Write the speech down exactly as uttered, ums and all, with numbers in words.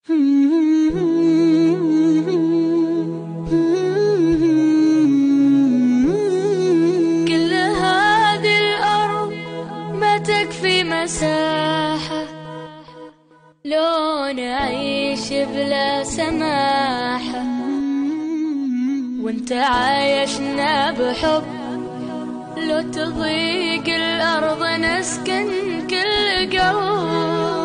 كل هذه الأرض ما تكفي مساحة لو نعيش بلا سماحة، وانت عايشنا بحب لو تضيق الأرض نسكن كل قلب.